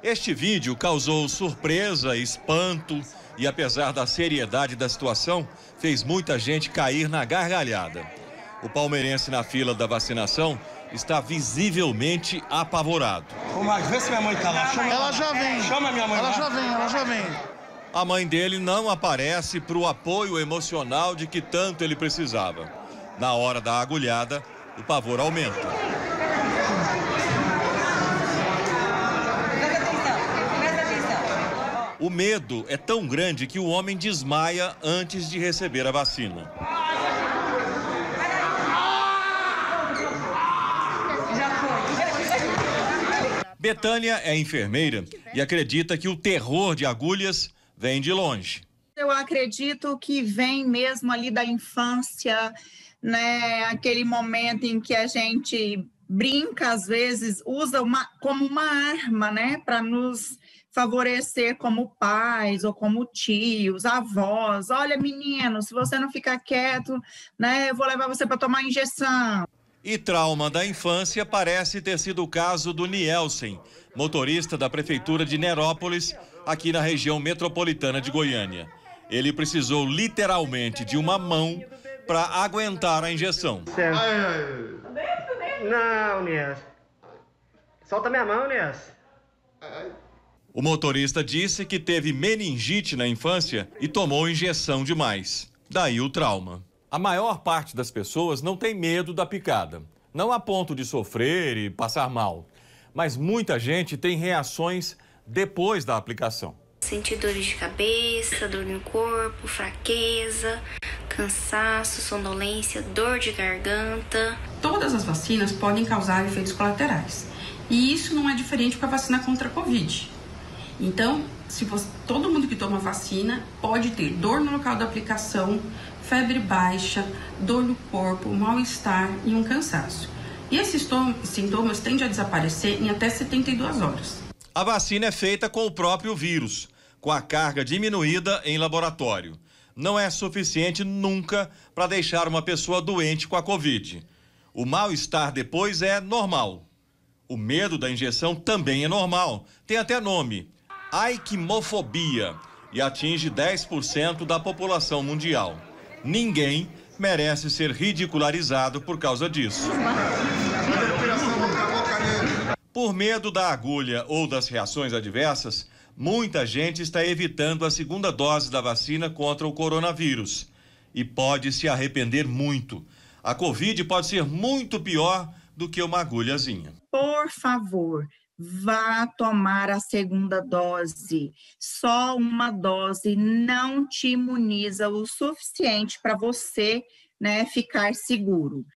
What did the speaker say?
Este vídeo causou surpresa, espanto e, apesar da seriedade da situação, fez muita gente cair na gargalhada. O palmeirense na fila da vacinação está visivelmente apavorado. Ô, Marcos, vê se minha mãe tá lá. Chama ela já vem. Chama minha mãe. Ela já vem. A mãe dele não aparece para o apoio emocional de que tanto ele precisava. Na hora da agulhada, o pavor aumenta. O medo é tão grande que o homem desmaia antes de receber a vacina. Betânia é enfermeira e acredita que o terror de agulhas vem de longe. Eu acredito que vem mesmo ali da infância, né? Aquele momento em que a gente brinca, às vezes, usa como uma arma, né? Para nos favorecer como pais ou como tios, avós. Olha, menino, se você não ficar quieto, né? Eu vou levar você para tomar injeção. E trauma da infância parece ter sido o caso do Nielsen, motorista da prefeitura de Nerópolis, aqui na região metropolitana de Goiânia. Ele precisou literalmente de uma mão para aguentar a injeção. Não, Nias. Solta minha mão, Nias. O motorista disse que teve meningite na infância e tomou injeção demais. Daí o trauma. A maior parte das pessoas não tem medo da picada. Não a ponto de sofrer e passar mal. Mas muita gente tem reações depois da aplicação. Sentir dores de cabeça, dor no corpo, fraqueza, cansaço, sonolência, dor de garganta. Todas as vacinas podem causar efeitos colaterais. E isso não é diferente com a vacina contra a Covid. Então, todo mundo que toma vacina pode ter dor no local da aplicação, febre baixa, dor no corpo, mal-estar e um cansaço. E esses sintomas tendem a desaparecer em até 72 horas. A vacina é feita com o próprio vírus, com a carga diminuída em laboratório. Não é suficiente nunca para deixar uma pessoa doente com a Covid. O mal-estar depois é normal. O medo da injeção também é normal. Tem até nome: aiquimofobia, e atinge 10% da população mundial. Ninguém merece ser ridicularizado por causa disso. Por medo da agulha ou das reações adversas, muita gente está evitando a segunda dose da vacina contra o coronavírus e pode se arrepender muito. A Covid pode ser muito pior do que uma agulhazinha. Por favor, vá tomar a segunda dose. Só uma dose não te imuniza o suficiente para você, né, ficar seguro.